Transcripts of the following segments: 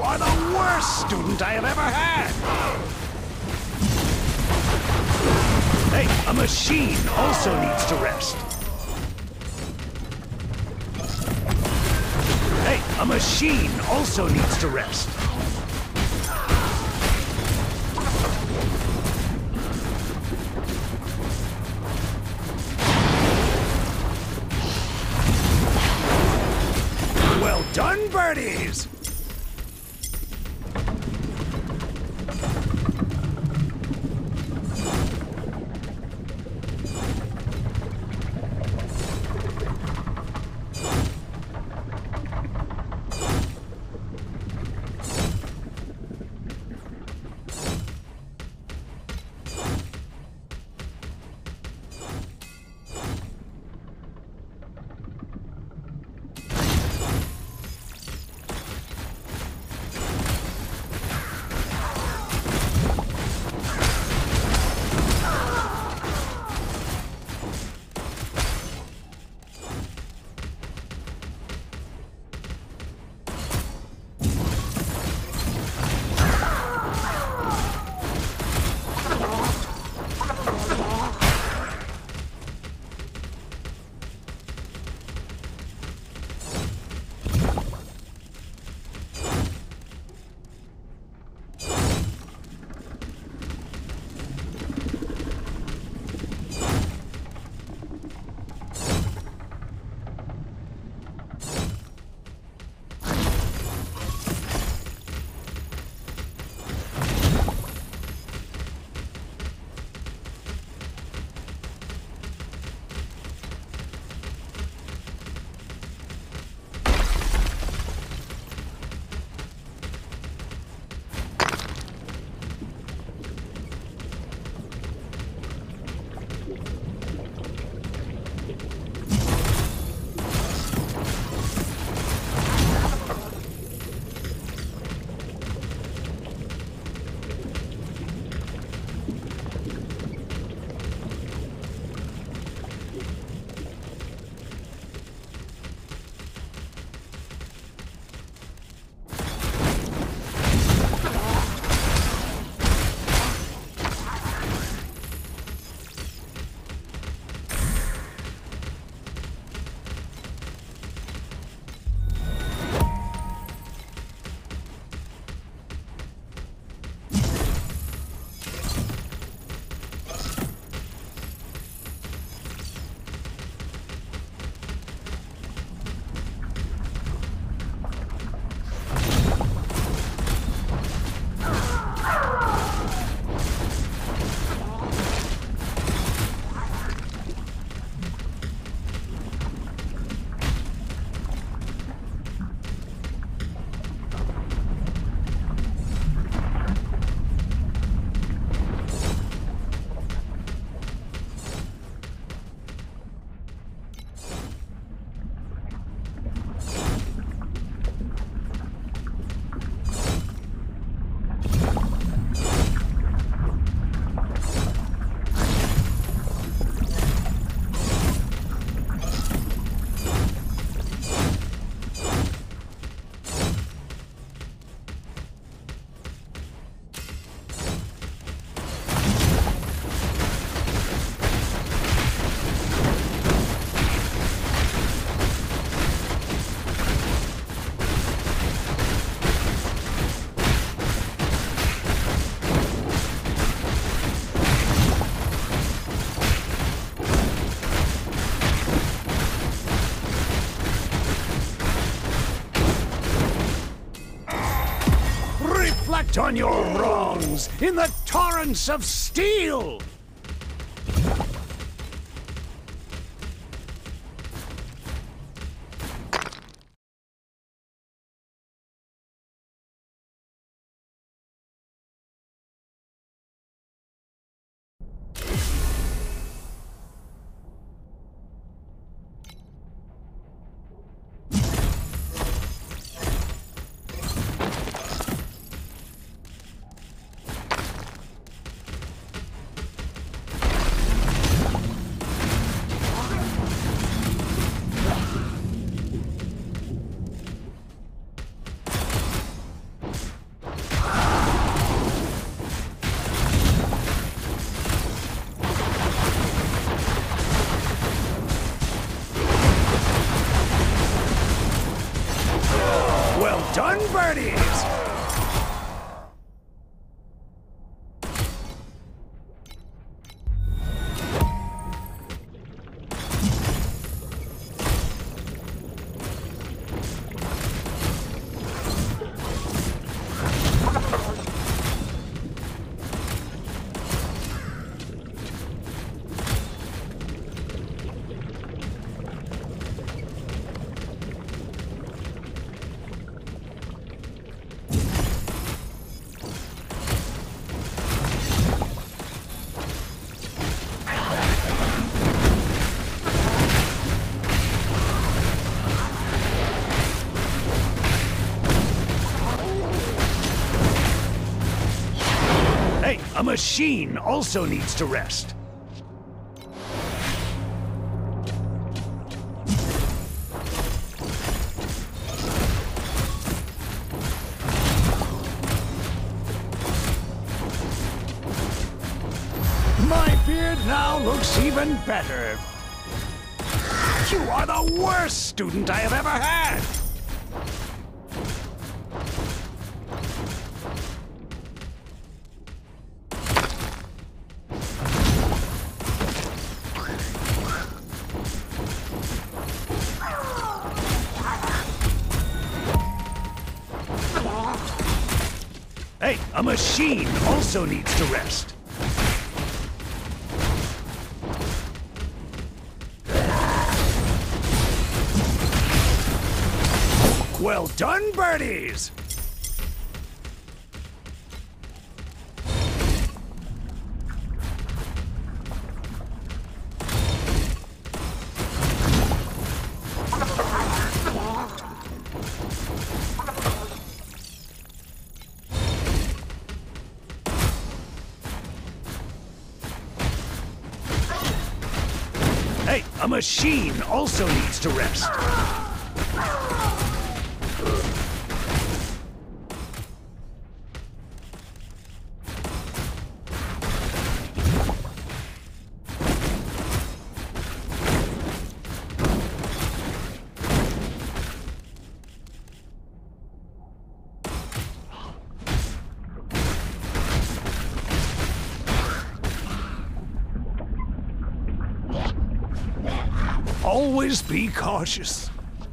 are the worst student I have ever had! Hey, a machine also needs to rest. Hey, a machine also needs to rest. Well done, birdies! Reflect on your wrongs in the torrents of steel! machine also needs to rest. My beard now looks even better. You are the worst student I have ever had! Hey, a machine also needs to rest. Well done, birdies! Hey, a machine also needs to rest. Always be cautious.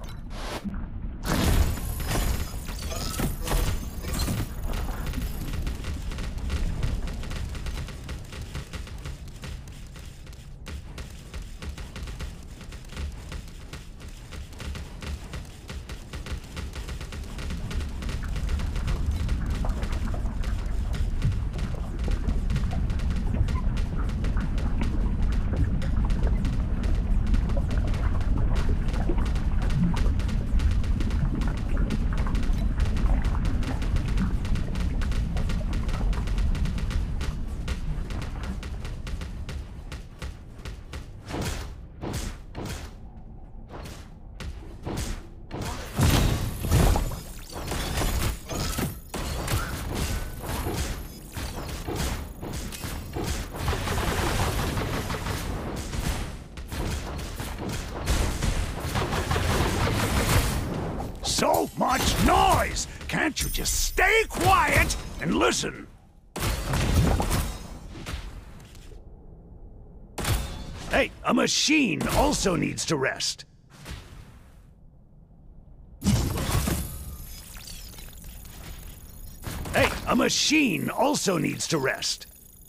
So much noise! Can't you just stay quiet and listen? Hey, a machine also needs to rest. Hey, a machine also needs to rest.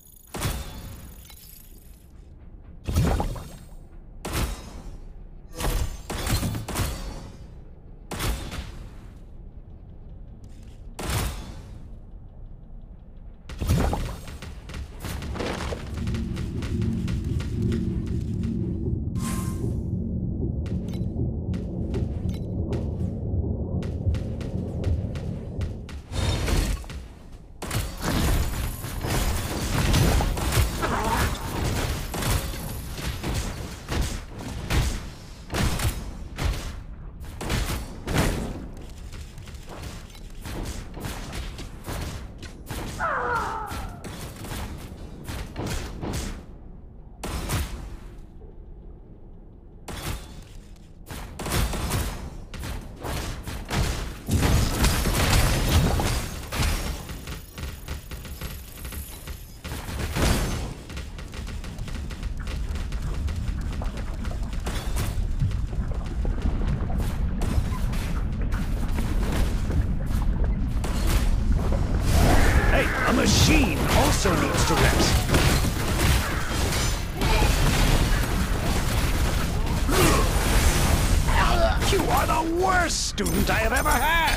Machine also needs to rest. You are the worst student I have ever had!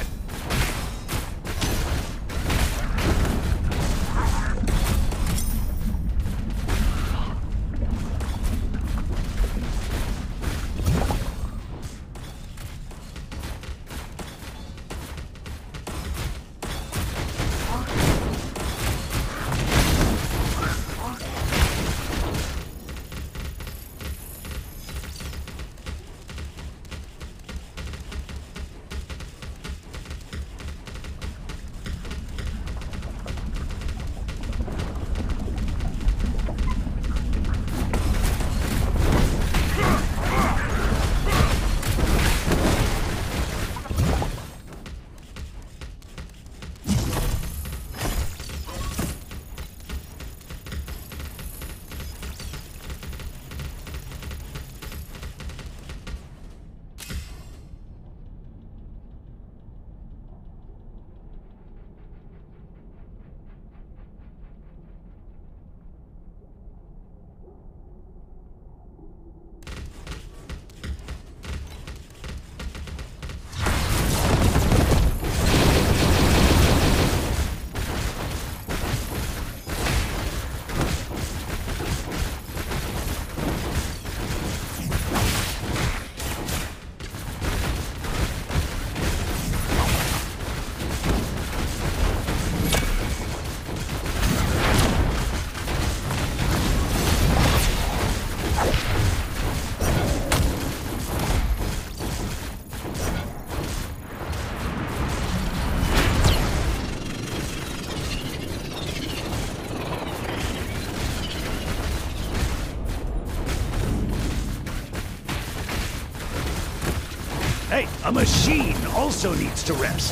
Hey, a machine also needs to rest.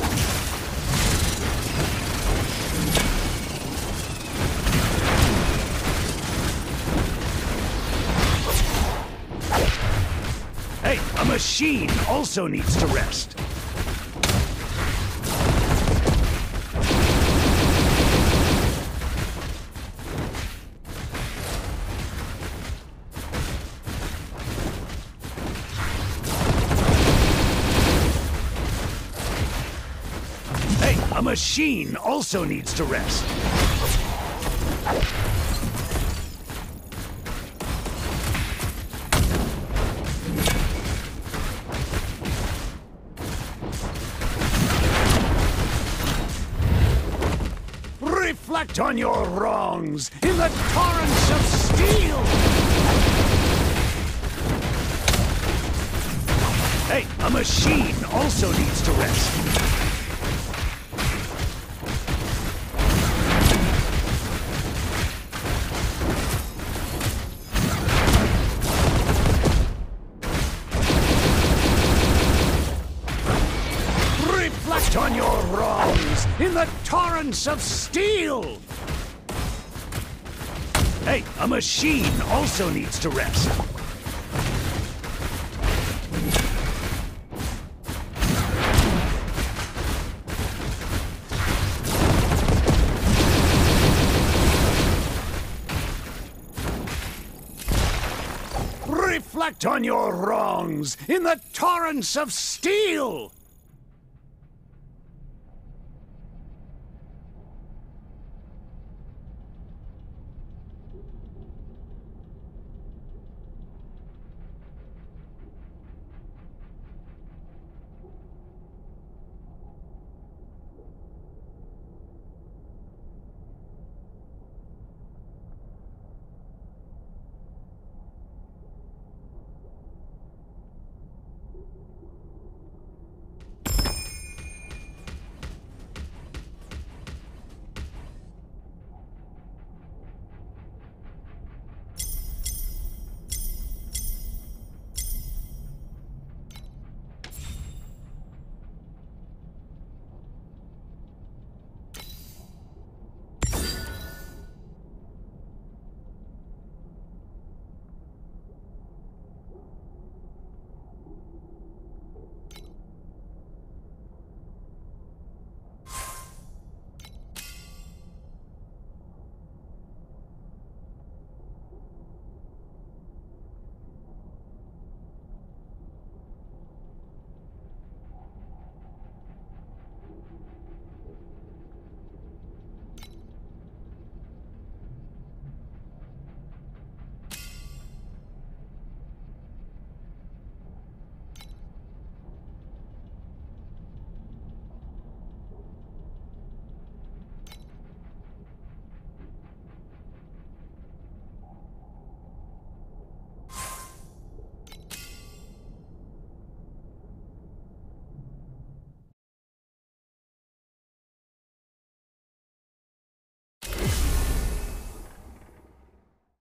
Hey, a machine also needs to rest. Hey, a machine also needs to rest. Reflect on your wrongs in the torrents of steel! Hey, a machine also needs to rest. Reflect on your wrongs in the torrents of steel! Hey, a machine also needs to rest. Reflect on your wrongs in the torrents of steel!